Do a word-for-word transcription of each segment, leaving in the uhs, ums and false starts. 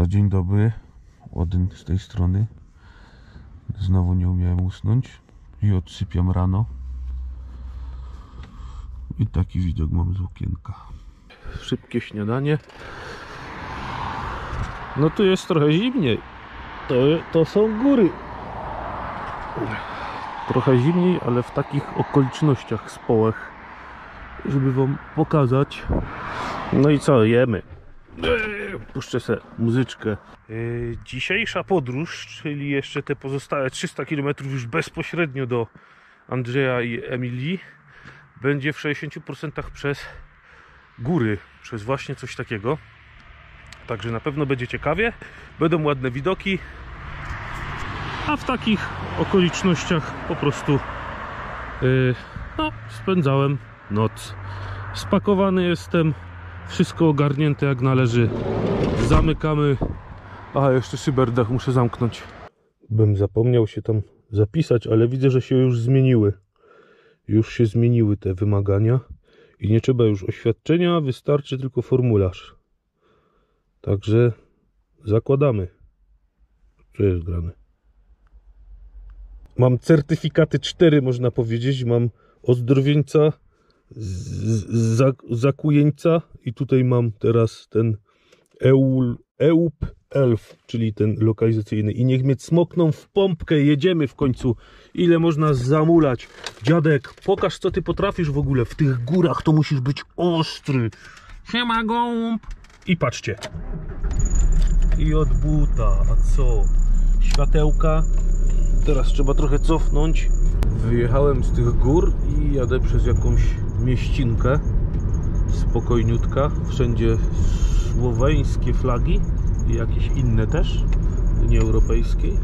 Dobra, dzień dobry. Odyn z tej strony. Znowu nie umiałem usnąć i odsypiam rano. I taki widok mam z okienka. Szybkie śniadanie. No tu jest trochę zimniej. To, to są góry. Trochę zimniej, ale w takich okolicznościach społech, żeby wam pokazać. No i co, jemy. Puszczę sobie muzyczkę. Yy, dzisiejsza podróż, czyli jeszcze te pozostałe trzysta kilometrów już bezpośrednio do Andrzeja i Emilii, będzie w sześćdziesięciu procentach przez góry, przez właśnie coś takiego. Także na pewno będzie ciekawie, będą ładne widoki, a w takich okolicznościach po prostu yy, no, spędzałem noc. Spakowany jestem, wszystko ogarnięte jak należy. Zamykamy. Aha, jeszcze szyberdach muszę zamknąć. Bym zapomniał się tam zapisać, ale widzę, że się już zmieniły. Już się zmieniły te wymagania i nie trzeba już oświadczenia, wystarczy tylko formularz. Także zakładamy. Co jest grane? Mam certyfikaty cztery, można powiedzieć. Mam ozdrowieńca, zakujeńca i tutaj mam teraz ten Eul, Eup Elf, czyli ten lokalizacyjny. I niech mnie cmokną w pompkę, jedziemy w końcu. Ile można zamulać? Dziadek, pokaż, co ty potrafisz w ogóle. W tych górach to musisz być ostry. Siema gołąb. I patrzcie. I od buta, a co? Światełka. Teraz trzeba trochę cofnąć. Wyjechałem z tych gór i jadę przez jakąś mieścinkę. Spokojniutka. Wszędzie słoweńskie flagi i jakieś inne też, Unii Europejskiej.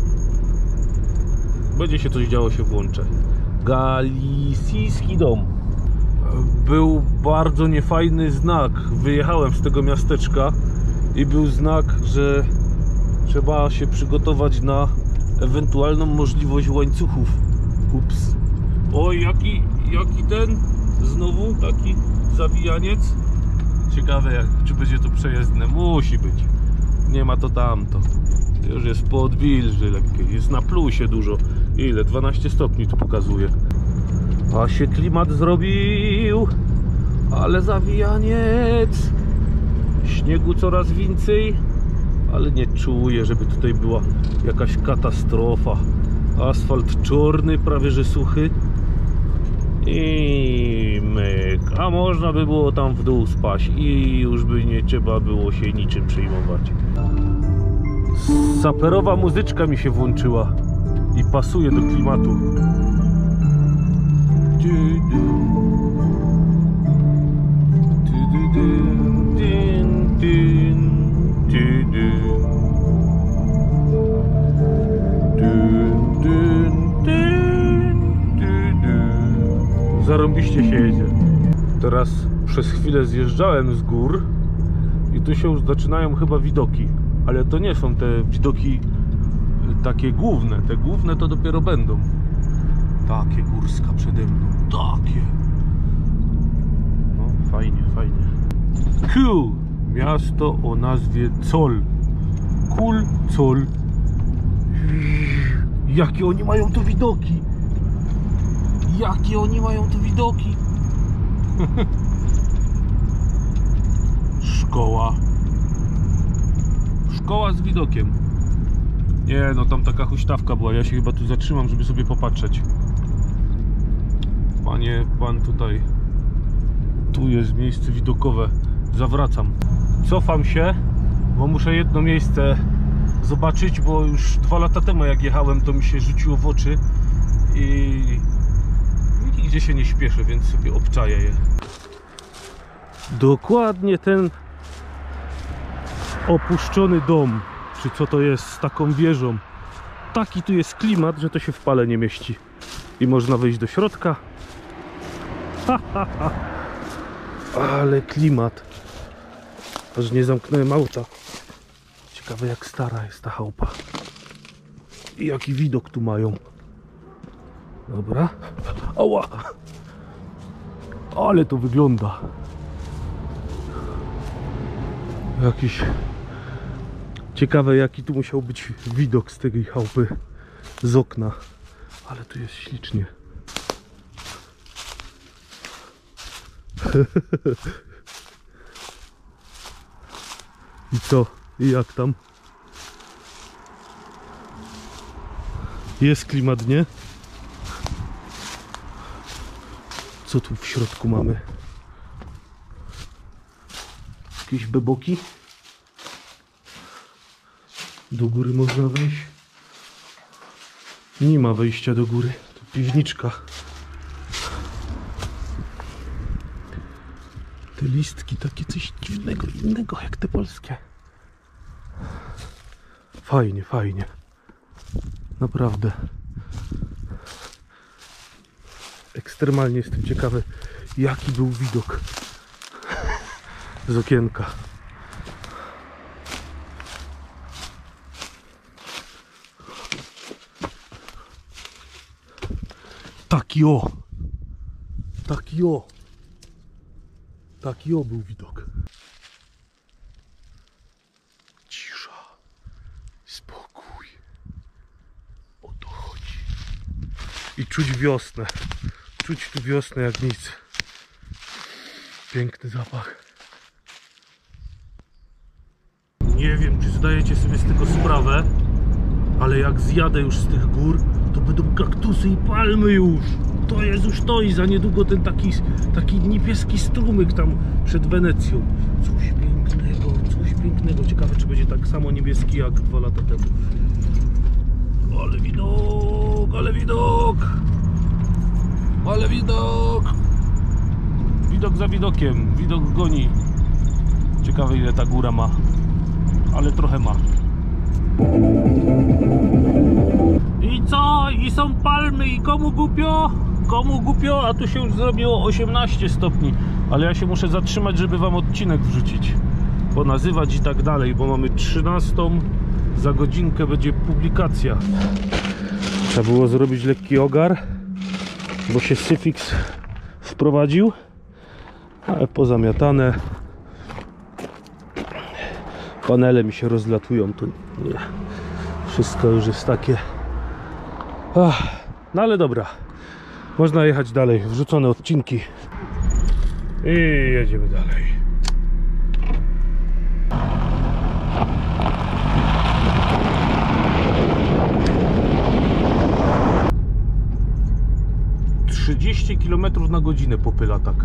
Będzie się coś działo, się włączę. Galicyjski dom. Był bardzo niefajny znak. Wyjechałem z tego miasteczka i był znak, że trzeba się przygotować na ewentualną możliwość łańcuchów. Ups. Oj, jaki, jaki ten znowu taki zawijaniec. Ciekawe, jak, czy będzie to przejezdne. Musi być. Nie ma to tamto. Już jest po odwilży lekkiej. Jest na plusie dużo. Ile? dwanaście stopni tu pokazuje. A się klimat zrobił. Ale zawijaniec. Śniegu coraz więcej. Ale nie czuję, żeby tutaj była jakaś katastrofa. Asfalt czarny, prawie że suchy. I myk. A można by było tam w dół spaść i już by nie trzeba było się niczym przejmować. Saperowa muzyczka mi się włączyła i pasuje do klimatu. Zarąbiście się jedzie. Teraz przez chwilę zjeżdżałem z gór i tu się już zaczynają chyba widoki, ale to nie są te widoki takie główne. Te główne to dopiero będą. Takie górska przede mną. Takie. No fajnie, fajnie. Kul. Miasto o nazwie Zol. Kul Zol. Jakie oni mają tu widoki. Jakie oni mają tu widoki. Szkoła. Szkoła z widokiem. Nie, no tam taka huśtawka była. Ja się chyba tu zatrzymam, żeby sobie popatrzeć. Panie, pan tutaj. Tu jest miejsce widokowe. Zawracam. Cofam się, bo muszę jedno miejsce zobaczyć, bo już dwa lata temu jak jechałem, to mi się rzuciło w oczy i nigdzie się nie śpieszę, więc sobie obczaję je. Dokładnie ten opuszczony dom, czy co to jest, z taką wieżą. Taki tu jest klimat, że to się w pale nie mieści. I można wejść do środka. Ha, ha, ha. Ale klimat. Aż nie zamknąłem auta. Ciekawe, jak stara jest ta chałupa. I jaki widok tu mają. Dobra. Ała! Ale to wygląda. Jakiś Ciekawe, jaki tu musiał być widok z tej chałupy, z okna. Ale tu jest ślicznie. I co? I jak tam? Jest klimat, nie? Co tu w środku mamy? Jakieś beboki? Do góry można wejść? Nie ma wejścia do góry. To piwniczka. Te listki takie coś dziwnego, innego jak te polskie. Fajnie, fajnie. Naprawdę. Ekstremalnie jestem ciekawy, jaki był widok z okienka. Taki o! Taki o! Taki o był widok. Cisza. Spokój. O to chodzi. I czuć wiosnę. Czuć tu wiosnę jak nic. Piękny zapach. Nie wiem, czy zdajecie sobie z tego sprawę, ale jak zjadę już z tych gór, to będą kaktusy i palmy już. To jest już to i za niedługo ten taki, taki niebieski strumyk tam przed Wenecją. Coś pięknego, coś pięknego. Ciekawe, czy będzie tak samo niebieski jak dwa lata temu. Ale widok, ale widok. Ale widok. Widok za widokiem. Widok goni. Ciekawe, ile ta góra ma. Ale trochę ma. I co? I są palmy i komu głupio? Komu głupio? A tu się już zrobiło osiemnaście stopni. Ale ja się muszę zatrzymać, żeby wam odcinek wrzucić, ponazywać i tak dalej, bo mamy trzynastą. Za godzinkę będzie publikacja. Trzeba było zrobić lekki ogar, bo się syfiks wprowadził. Ale pozamiatane. Panele mi się rozlatują, to nie. Wszystko już jest takie. Ach, no ale dobra. Można jechać dalej. Wrzucone odcinki. I jedziemy dalej. trzydzieści kilometrów na godzinę popyla tak.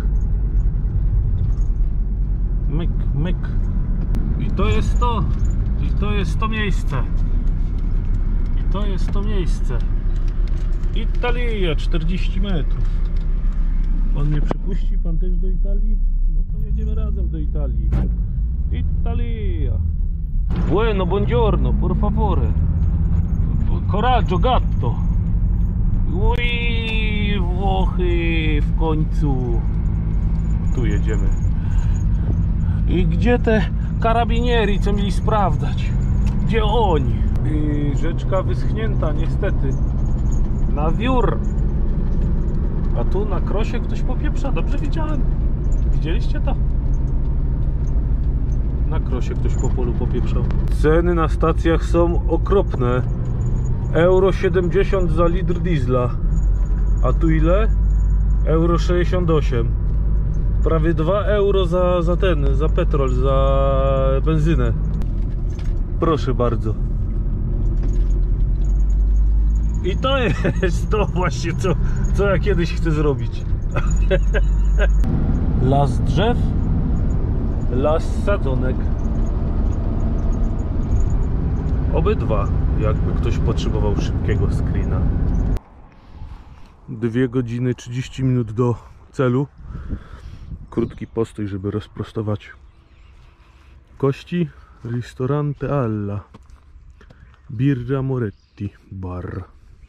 Myk, myk. I to jest to. I to jest to miejsce. I to jest to miejsce. Italia, czterdzieści metrów. Pan mnie przepuści? Pan też do Italii? No to jedziemy razem do Italii. Italia. Bueno, buongiorno, por favore. Coraggio, gatto. Ui, Włochy w końcu. Tu jedziemy. I gdzie te karabinieri, co mieli sprawdzać? Gdzie oni? I rzeczka wyschnięta, niestety. Na wiór. A tu na krosie ktoś popieprza. Dobrze widziałem. Widzieliście to? Na krosie ktoś po polu popieprzał. Ceny na stacjach są okropne. Euro siedemdziesiąt za litr diesla. A tu ile? Euro sześćdziesiąt osiem. Prawie dwa euro za, za ten, za petrol, za benzynę. Proszę bardzo. I to jest to właśnie, co, co ja kiedyś chcę zrobić. Las drzew, las sadzonek. Obydwa, jakby ktoś potrzebował szybkiego screena. dwie godziny trzydzieści minut do celu. Krótki postój, żeby rozprostować kości. Ristorante alla Birra Moretti Bar.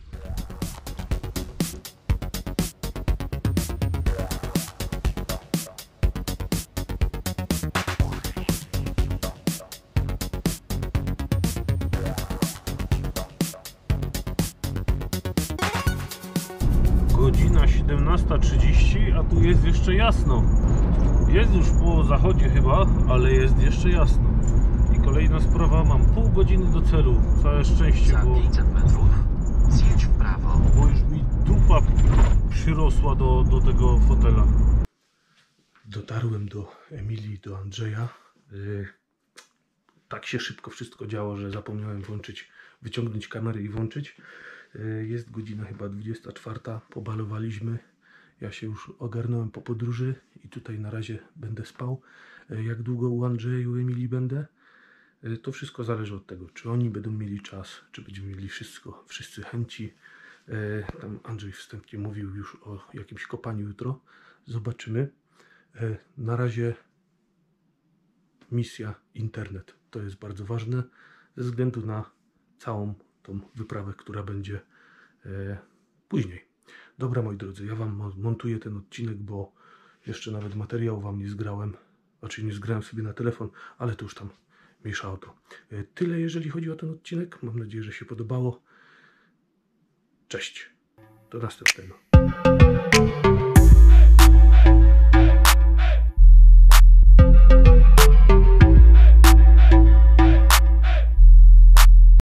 Godzina siedemnasta trzydzieści, a tu jest jeszcze jasno. Jest już po zachodzie chyba, ale jest jeszcze jasno. I Kolejna sprawa, mam pół godziny do celu. Całe szczęście, Za bo, pięćset metrów zjedź w prawo. bo już mi dupa przyrosła do, do tego fotela. Dotarłem do Emilii, do Andrzeja. Yy, tak się szybko wszystko działo, że zapomniałem włączyć, wyciągnąć kamerę i włączyć. Yy, jest godzina chyba dwudziesta czwarta, pobalowaliśmy. Ja się już ogarnąłem po podróży i tutaj na razie będę spał. Yy, jak długo u Andrzeja i u Emilii będę? Yy, to wszystko zależy od tego, czy oni będą mieli czas, czy będziemy mieli wszystko, wszyscy chęci. Yy, tam Andrzej wstępnie mówił już o jakimś kopaniu jutro. Zobaczymy. Na razie misja internet. To jest bardzo ważne ze względu na całą tą wyprawę, która będzie e, później. Dobra, moi drodzy, ja Wam montuję ten odcinek, bo jeszcze nawet materiału Wam nie zgrałem. Znaczy nie zgrałem sobie na telefon, ale to już tam mniejsza o to. E, tyle jeżeli chodzi o ten odcinek. Mam nadzieję, że się podobało. Cześć. Do następnego.